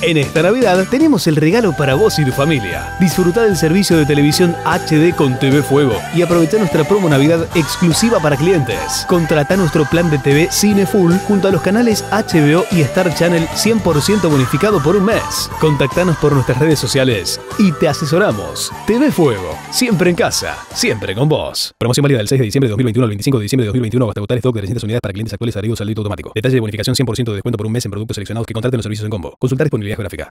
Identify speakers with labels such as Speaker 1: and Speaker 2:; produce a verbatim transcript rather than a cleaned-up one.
Speaker 1: En esta Navidad tenemos el regalo para vos y tu familia. Disfrutá del servicio de televisión H D con T V Fuego y aprovechá nuestra promo Navidad exclusiva para clientes. Contratá nuestro plan de T V Cine Full junto a los canales H B O y Star Channel cien por ciento bonificado por un mes. Contactanos por nuestras redes sociales y te asesoramos. T V Fuego, siempre en casa, siempre con vos. Promoción válida del seis de diciembre de dos mil veintiuno al veinticinco de diciembre de dos mil veintiuno hasta agotar stock de trescientas unidades para clientes actuales adheridos al débito automático. Detalle de bonificación cien por ciento de descuento por un mes en productos seleccionados que contraten los servicios en combo. Consultar disponibilidad geográfica.